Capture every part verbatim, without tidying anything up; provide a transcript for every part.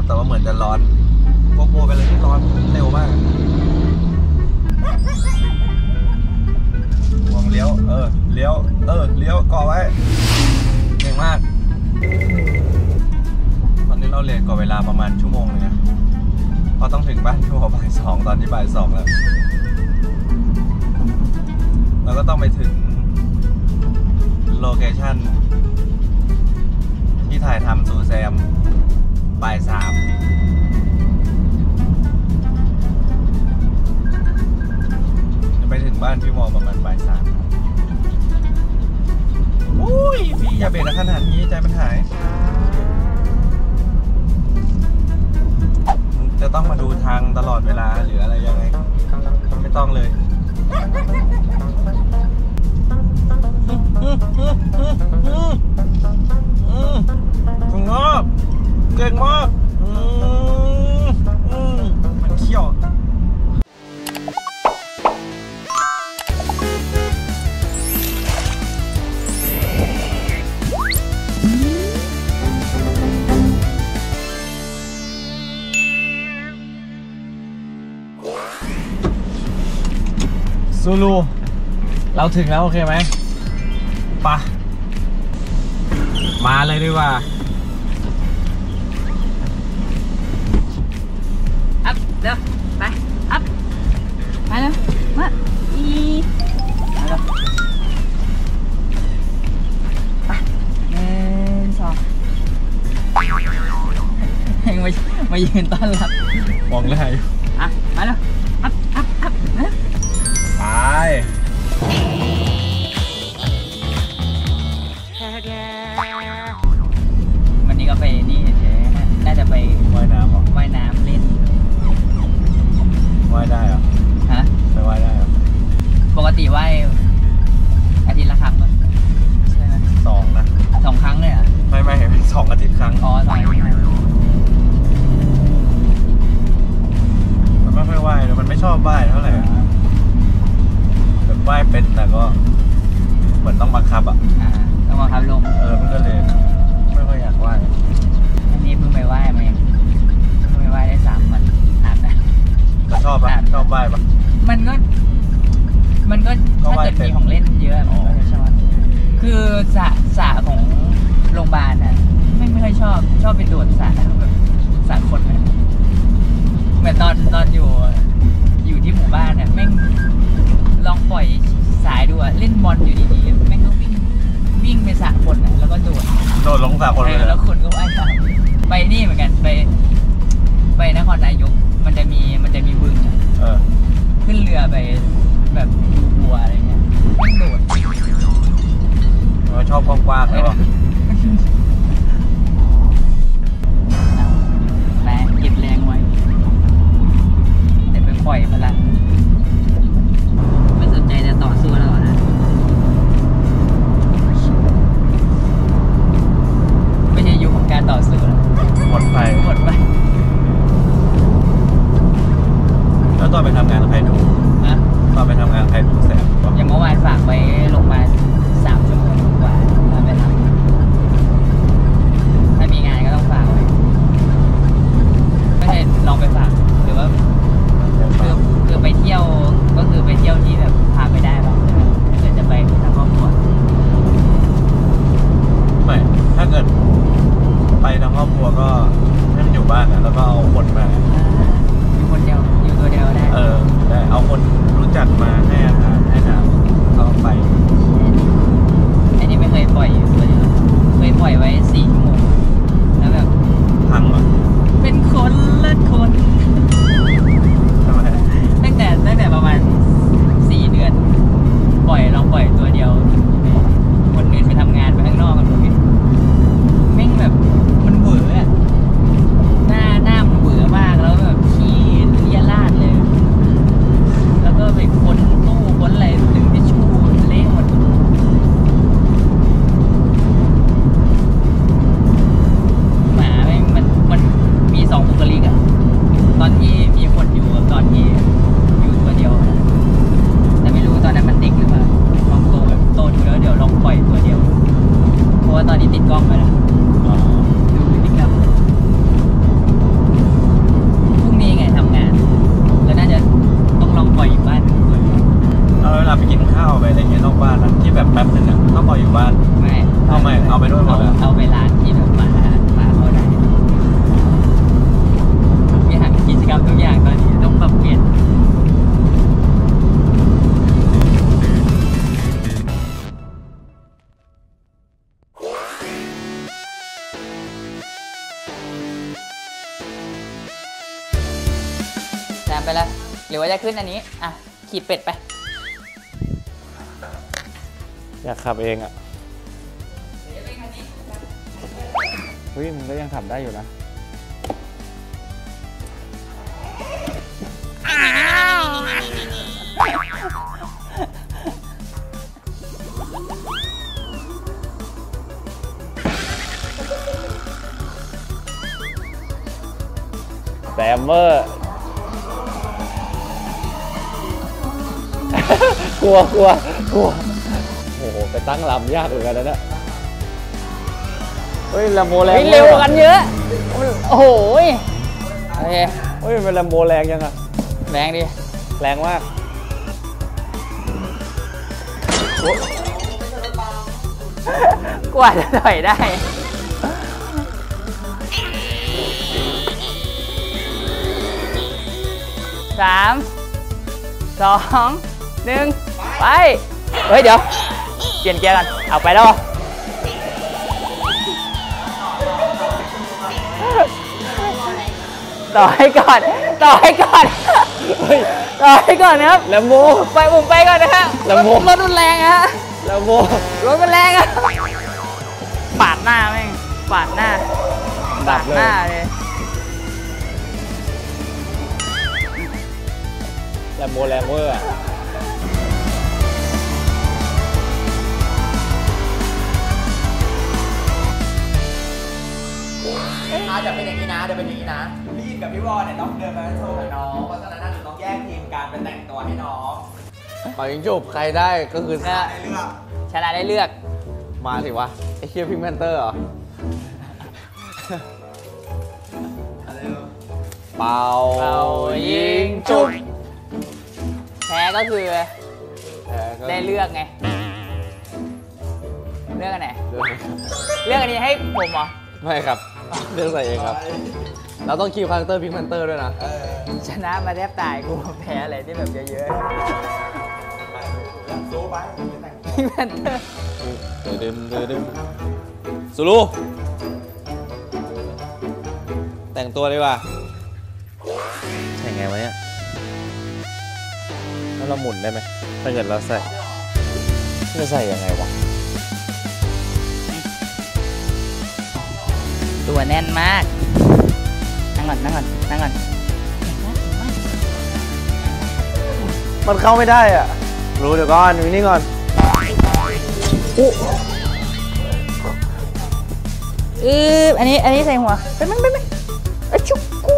นะครับแต่ว่าเหมือนจะร้อนโกโปรไปเลยที่ร้อนเร็วมากวงเลี้ยวเออเลี้ยวเออเลี้ยวเกาะไว้เก่งมากตอนนี้เราเรียนก่อเวลาประมาณชั่วโมงเลยนะเพราะต้องถึงบ้านชั่วโมงบ่ายสองตอนนี้บ่ายสองแล้วเราก็ต้องไปถึงโลเคชั่นที่ถ่ายทำซูแซมบ่ายสามจะไปถึงบ้านพี่วอประมาณบ่ายสามอุ้ยพี่อย่าเบรกขนาดนี้ใจมันหายจะต้องมาดูทางตลอดเวลาหรืออะไรยังไงไม่ต้องเลยคุณงอบเก่งมากมันเขี้ยวซูลูเราถึงแล้วโอเคไหมปะมาเลยดีกว่าอัพเร็วไปอัพมาเร็วมาอีมาเร็วไปหนึ่งสองยังมามายืนต้อนรับมองเลยอ่ะมาเร็วอัพอัพอัพมาไปวันนี้ก็ไปนี่เฉยๆน่าจะไปว่ายน้ำหรอว่ายน้ำเล่นว่ายได้เหรอฮะไปว่ายได้เหรอปกติว่ายอาทิตย์ละครั้งป่ะใช่ไหมสองนะสองครั้งเลยอ่ะไม่ไม่สองอาทิตย์ครั้งอ๋อสองอาทิตย์มันไม่ค่อยว่ายมันไม่ชอบว่ายเท่าไหร่แบบว่ายเป็นแต่ก็เหมือนต้องบังคับอ่ะอ่าต้องบังคับลงเออมันก็เลยไม่ค่อยอยากว่ายอันนี้เพิ่งไปว่ายมาเองเพิ่งไปว่ายได้สามวันอาบนะก็ชอบปะชอบว่ายปะมันก็มันก็ถ้าเกิดมีของเล่นเยอะมันก็จะชอบคือสระสระของโรงพยาบาลน่ะไม่ไม่ค่อยชอบชอบไปโดดสระแบบสระคนนะเหมือนตอนตอนอยู่อยู่ที่หมู่บ้านน่ะแม่งลองปล่อยสายดูอะเล่นบอลอยู่ดีๆแม่งก็วิ่งวิ่งไปสระคนน่ะแล้วก็โดดโดดลงสระคนเลยแล้วคนก็ว่ายตามไปนี่เหมือนกันไปไปนครนายกมันจะมีมันจะมีบึงเออขึ้นเรือไปแบบดูบัวอะไรเงี้ยแม่งโดดเราชอบกว้างๆใช่ป่ะแรงเก็บแรงไว้เดี๋ยวไปปล่อยพลังไม่สนใจจะต่อสู้แล้วนะไม่ใช่ยุคของการต่อสู้แล้วหมดไปหมดไปแล้วตอนไปทำงานใครดูนะตอนไปทำงานใครดูแสบอย่างเมื่อวานฝากไปลงมาสามชั่วโมงกว่าไปทำถ้ามีงานก็ต้องฝากไว้ไม่ใช่ลองไปฝากหรือว่าคือคือไปเที่ยวก็คือไปเที่ยวที่แบบพาไปได้ป่ะถ้าเกิดจะไปทั้งครอบครัวไม่ถ้าเกิดไปทั้งครอบครัวก็ให้มันอยู่บ้านนะแล้วก็เอาคนมาอยู่คนเดียวอยู่ตัวเดียวได้เออได้เอาคนรู้จักมาให้อาหารให้น้ำเขาไปไอ้นี่ไม่เคยปล่อยอยู่ตัวเดียวเคยปล่อยไว้สี่ชั่วโมงแล้วแบบพังเหรอเป็นคนเลิศคนตั้งแต่ตั้งแต่ประมาณสี่เดือนปล่อยลองปล่อยตัวเดียวคนอื่นไปทำงานไปข้างนอกกันหมดแม่งแบบมันเบื่ออะหน้าหน้ามันเบื่อมากแล้วแบบขี้เลี่ยราดเลยแล้วก็ไปค้นตู้ค้นอะไรดึงทิชชู่เละหมดหมาแม่งมันมันมีสองบุคลิกอะตอนที่มีคนอยู่กับตอนที่อยู่ตัวเดียวแต่ไม่รู้ตอนนั้นมันเด็กหรือเปล่าลองโตแบบโตแล้วเดี๋ยวลองปล่อยตัวเดียวเพราะว่าตอนนี้ติดกล้องไปแล้วดูพฤติกรรมบ้านไม่เอาไม่เอาไปด้วยหมดเลยเอาไปร้านที่แบบมามาเขาได้ทุกอย่างกิจกรรมทุกอย่างตอนนี้ต้องปรับเปลี่ยนแซมไปแล้วหรือว่าจะขึ้นอันนี้อ่ะขี่เป็ดไปอยากขับเองอ่ะเฮ้ยมันก็ยังขับได้อยู่นะแซมเมอร์กลัวกลัวกลัวโอ้โหไปตั้งลำยากเหมือนกันนะเนี่ยเฮ้ยลำโมแรงเร็วกันเยอะโอ้โหโอเคเฮ้ยเป็นลำโมแรงยังอะแรงดิแรงมากกว่าจะถอยได้สามสองหนึ่งไปเฮ้ยเดี๋ยวเปลี่ยนเกียร์กันเอาไปแล้วต่อให้ก่อนต่อให้ก่อนต่อให้ก่อนนะครับแลมโบไปผมไปก่อนนะฮะแลมโบรถรุนแรงฮะแลมโบรถมันแรงอะปาดหน้าแม่งปาดหน้าปาดหน้าเลยแลมโบแรงเวอร์อะเดี๋ยวเป็นอย่างนี้นะเดี๋ยวเป็นอย่างนี้นะพี่ยินกับพี่วอเนี่ยต้องเดินไปโชว์กับน้องเพราะฉะนั้นหนูต้องแยกทีมการไปแต่งตัวให้น้องปล่อยยิงจบใครได้ก็คือชนะได้เลือกชนะได้เลือกมาสิวะไอเชียพิงแพนเตอร์เหรอเป่ายิงจุบแพ้ก็คือได้เลือกไงเลือกอันไหนเลือกอันนี้ให้ผมเหรอไม่ครับเลือกใส่เองครับเราต้องคีย์คาแรคเตอร์พิงแพนเตอร์ด้วยนะชนะมาแทบตายกูแพ้อะไรที่แบบเยอะๆสู้ไปพิงแพนเตอร์เดิมเดิมเดิมซูรูแต่งตัวดีกว่าใช่ไงวะเนี่ยแล้วเราหมุนได้ไหมถ้าเกิดเราใส่จะใส่ยังไงวะตัวแน่นมากนั่งก่อนนั่งก่อนนั่งก่อนมันเข้าไม่ได้อ่ะรู้เดี๋ยวก่อนวินี่ก่อนอู้เอออันนี้อันนี้ใส่หัวไปมั้ยไปมั้ยอะชุกกู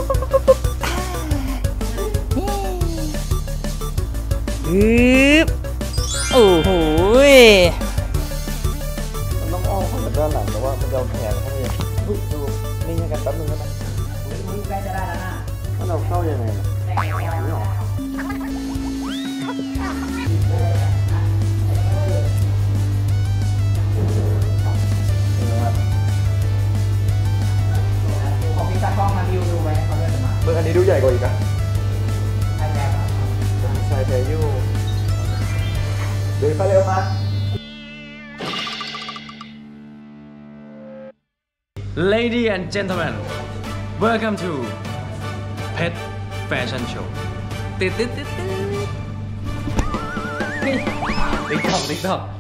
อือโอ้โหมันต้องอ้อมเข้ามาด้านหลังแต่ว่ามันจะเอาแขนเข้าไปดูนิ่งให้กันแป๊บนึงก็ได้ใกล้จะได้แล้วนะถ้าเราเข้ายังไงนะไม่ออกของพี่ตากล้องมาดิวดูไว้เขาเดินมาเบอร์อันนี้ดูใหญ่กว่าอีกนะใช่แล้วใช่เพยูเดินไปเร็วมาLadies and gentlemen, welcome to Pet Fashion Show. ติดติดติดติดติ๊กต๊อกติ๊กต๊อก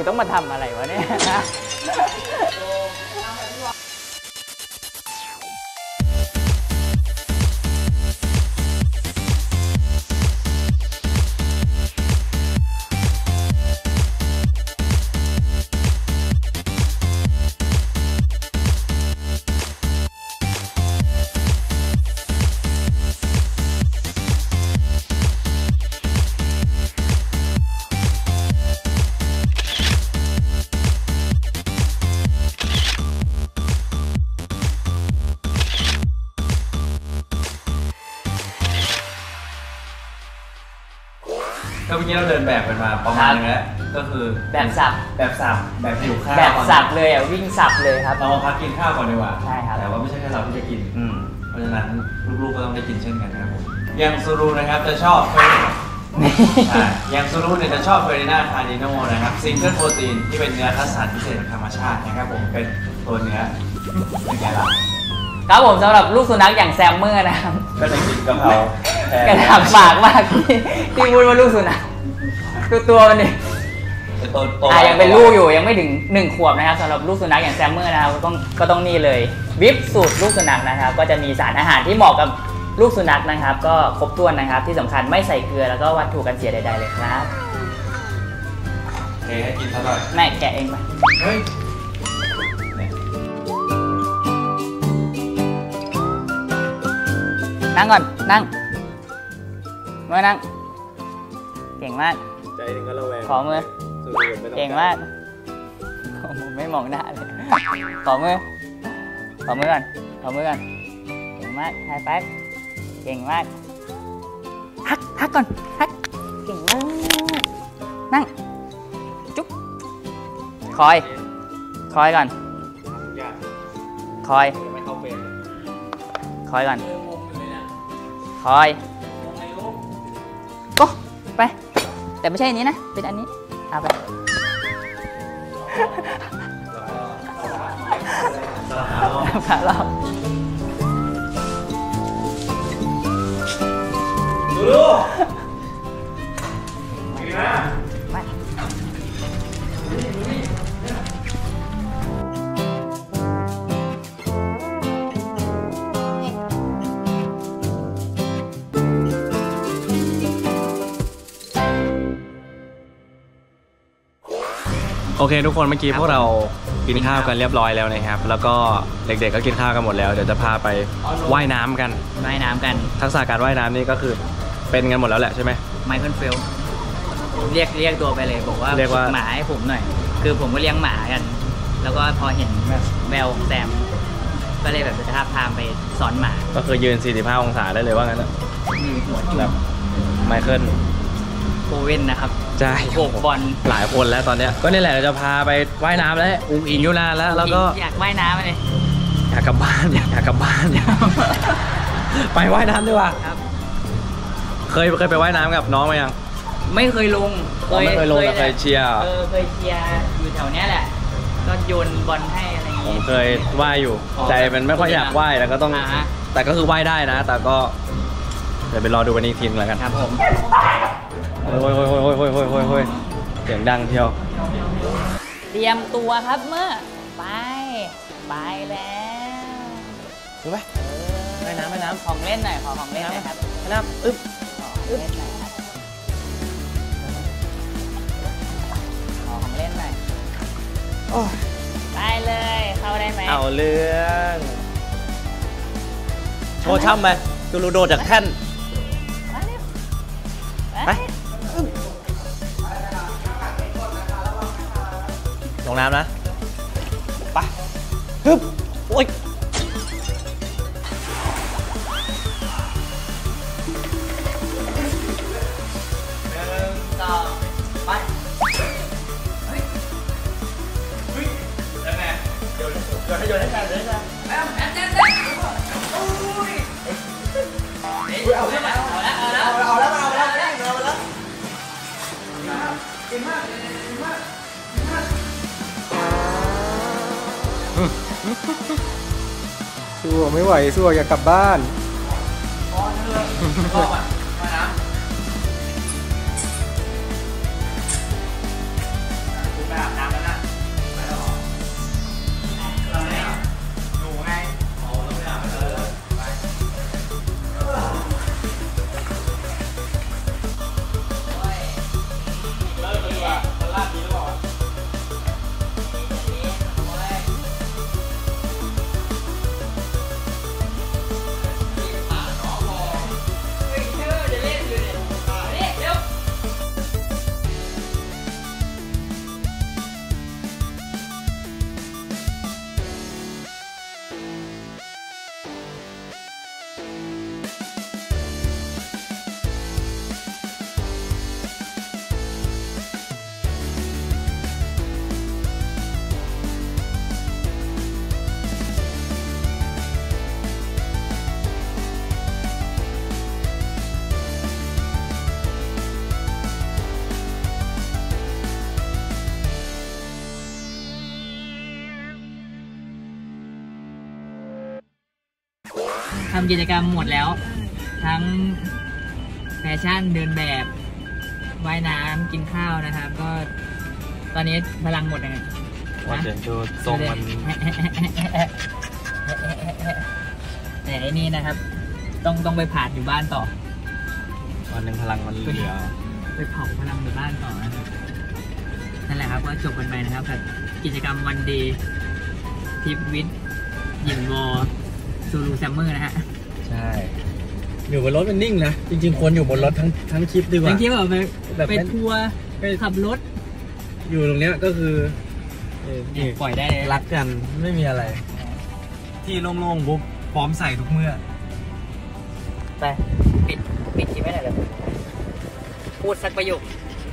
ต้องมาทำอะไรวะเนี่ยก็เมื่อกี้เราเดินแบบกันมาประมาณนึงแล้วก็คือแบบสับแบบสับแบบหิวข้าวแบบสับเลยอ่ะวิ่งสับเลยครับเรามาพักกินข้าวก่อนดีกว่าใช่ครับแต่ว่าไม่ใช่แค่เราที่จะกินอืมเพราะฉะนั้นลูกๆก็ต้องได้กินเช่นกันนะครับผมยังซูรุนะครับจะชอบเฟรนใช่ยังซูรุเนี่ยจะชอบเฟรน่าคาร์ดิโนนะครับซิงเกิลโปรตีนที่เป็นเนื้อคัสสันพิเศษจากธรรมชาตินะครับผมเป็นตัวเนื้อเป็นไงล่ะครับผมสำหรับลูกสุนัขอย่างแซมเมอร์นะครับก็จะกินกะเพรากระดับปากมากที่ที่พูดว่าลูกสุนัขดูตัวมันดิเป็นตัวโตอ่ะยังเป็นลูกอยู่ยังไม่ถึงหนึ่งขวบนะครับสำหรับลูกสุนัขอย่างแซมเมอร์นะครับก็ต้องก็ต้องนี่เลยวิปสูตรลูกสุนัขนะครับก็จะมีสารอาหารที่เหมาะกับลูกสุนัขนะครับก็ครบถ้วนนะครับที่สำคัญไม่ใส่เกลือแล้วก็วัตถุกันเสียใดๆเลยครับโอเคให้กินซะหน่อยแม่แกะเองไปเฮ้ยเนี่ยนั่งก่อนนั่งเมื่อนั่งเก่งมากใจหนึ่งก็ระแวงขอมือซูรุไม่ต้องเก่งมากโอ้โหไม่มองหน้าเลยขอมือขอมือก่อนขอมือก่อนเก่งมากไฮไฟว์เก่งมากฮักฮักก่อนฮักเก่งมากนั่งจุ๊บคอยคอยก่อนทุกอย่างคอยไม่เข้าเฟรมคอยก่อนคอยก็ไปแต่ไม่ใช่อันนี้นะเป็นอันนี้เอาไป พาเราซูรุดีนะไปโอเคทุกคนเมื่อกี้พวกเรากินข้าวกันเรียบร้อยแล้วนะครับแล้วก็เด็กๆก็กินข้าวกันหมดแล้วเดี๋ยวจะพาไปว่ายน้ำกันว่ายน้ำกันทักษะการว่ายน้ำนี่ก็คือเป็นกันหมดแล้วแหละใช่ไหมไมเคิลเฟลเรียกเรียกตัวไปเลยบอกว่าเรียกว่าหมาให้ผมหน่อย คือผมก็เลี้ยงหมากัน แล้วก็พอเห็นแบบแววของแซมก็เลยแบบจะท้าทามไปสอนหมาก็คือยืนสี่สิบห้าองศาได้เลยว่างั้นนะมีหัวจุ่แบมบไมเคิลโคเว่นนะครับใช่โขกบอลหลายคนแล้วตอนเนี้ยก็นี่แหละเราจะพาไปว่ายน้ำแล้วอุ้งอิงอยู่นานแล้วแล้วก็อยากว่ายน้ำเลยอยากกลับบ้านอยากกลับบ้าน ไปว่ายน้ำดีกว่าครับเคยเคยไปว่ายน้ำกับน้องไหมยังไม่เคยลงอ๋อไม่เคยลงแต่เคยเชียร์เออเคยเชียร์อยู่แถวเนี้ยแหละ ก็โยนบอลให้อะไรอย่างผมงี้เคยว่ายอยู่อ๋อใจมันไม่ค่อยอยากว่ายแล้วก็ต้องอ่าแต่ก็คือว่ายได้นะ แต่ก็เดี๋ยวไปรอดูกันอีกทีนึงแล้วกันครับผมโอ้ยโอ้ยโอ้ยโอ้ยโอ้ยโอ้ยโอ้ยโอ้ยเสียงดังเที่ยวเตรียมตัวครับเมื่อไป ไปแล้วดูไหมว่ายน้ำว่ายน้ำของเล่นหน่อยขอของเล่นหน่อยครับว่ายน้ำอึ๊บขอของเล่นหน่อยครับขอของเล่นหน่อยโอ้ยไปเลยเข้าได้ไหมเอาเรื่องโชว์ช่ำไปตูรูโดดจากแท่นมาเร็วไป ลงน้ำนะ ไปฮึบโอ้ยต่อไปแล้วแม่โยนโยนให้โยนให้แม่เลยนะแล้วแอนเจนเจนอุ้ยเอาแล้วเอาแล้วเอาแล้วเอาแล้วเอาแล้วเอาแล้วเอาแล้วสู้ไม่ไหวสู้อยากกลับบ้านพอเถอะรอบอ่ะมานะคุณไปอาบน้ำทำกิจกรรมหมดแล้ว ทั้งแฟชั่นเดินแบบว่ายน้ำกินข้าวนะครับ ก็ตอนนี้พลังหมดยังไงว่าเดี๋ยวดูทรงมันแต่ไอ้นี่นะครับ ต้องต้องไปผ่านอยู่บ้านต่อวันหนึ่งพลังมันเหลือไปเผาพลังอยู่บ้านต่อนะครับนั่นแหละครับก็จบกันไปนะครับกับกิจกรรมวันเดย์ทิปวิทหยินวอซูรูแซมเมอร์นะฮะใช่อยู่บนรถมันนิ่งนะจริงๆควรอยู่บนรถทั้งทั้งคลิปดีกว่าทั้งคลิปแบบไปแบบไปทัวร์ไปขับรถอยู่ตรงเนี้ยก็คือเอ่อนี่ปล่อยได้เลยรักกันไม่มีอะไร ที่โล่งๆปุ๊บพร้อมใส่ทุกเมื่อไปปิดปิดคลิปไม่ได้เลยพูดสักประโยค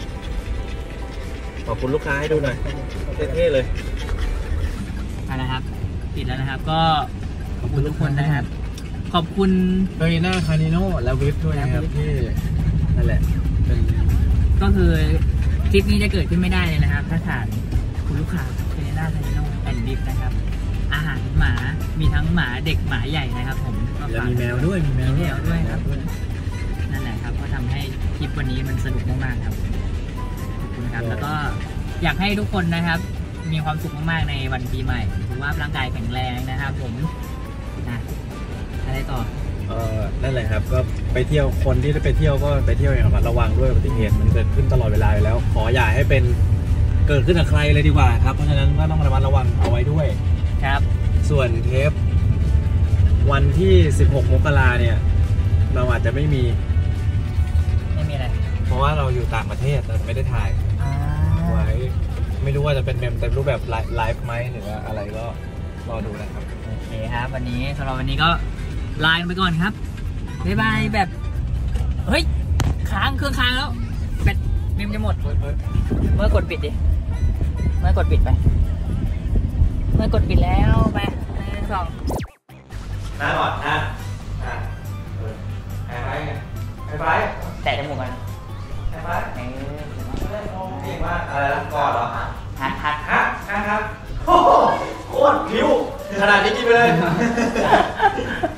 ขอบคุณลูกค้าให้ดูหน่อยเท่ๆเลยเอาละครับปิดแล้วนะครับ ก็ขอบคุณทุกคนนะครับ ขอบคุณโดยหน้าคานิโน่และวิฟด้วยนะครับที่นั่นแหละเป็นก็คือคลิปนี้จะเกิดขึ้นไม่ได้เลยนะครับ ถ้าขาดคุณลูกค้าเป็นหน้าไทโน่แอนดิฟนะครับ อาหารหมามีทั้งหมาเด็กหมาใหญ่นะครับผมก็แล้วฝากมีแมวด้วยมีแมวมีแมวด้วยครับ นั่นแหละครับก็ทำให้คลิปวันนี้มันสนุกมากๆครับขอบคุณครับแล้วก็อยากให้ทุกคนนะครับ มีความสุขมากๆในวันปีใหม่ถือว่าร่างกายแข็งแรงนะครับ ผมนะอะไรต่อเออนั่นแหละครับก็ไปเที่ยวคนที่ได้ไปเที่ยวก็ไปเที่ยวอย่างระมัดระวังด้วยอุบัติเหตุมันเกิดขึ้นตลอดเวลาอยู่แล้ว ขออย่าให้เป็นเกิดขึ้นกับใครเลยดีกว่าครับเพราะฉะนั้นก็ต้องระมัดระวังเอาไว้ด้วยครับส่วนเทปวันที่สิบหกมกราเนี่ยเราอาจจะไม่มีไม่มีอะไรเพราะว่าเราอยู่ต่างประเทศเราไม่ได้ถ่ายอ่าไว้ไม่รู้ว่าจะเป็นเมมเต็มรูปแบบไลฟ์ไหมหรือว่าอะไรก็รอดูนะครับโอเคครับ วันนี้สำหรับวันนี้ก็ลาไปก่อนครับบ๊ายบายแบบเฮ้ยค้างเครื่องค้างแล้วแบตเมมจะหมด เมื่อกดปิดดิเมื่อกดปิดไป เมื่อกดปิดแล้วไปหนึ่งสองหน้าก่อนนะอ่ะเออไอ้ไฟไงไอ้ไฟแตะจมูกกันไอ้ไฟเออเก่งมากอะไรนะกอดเหรอฮัทฮัทฮะฮะครับโอ้โหโคตรผิวขนาดนี้กินไปเลย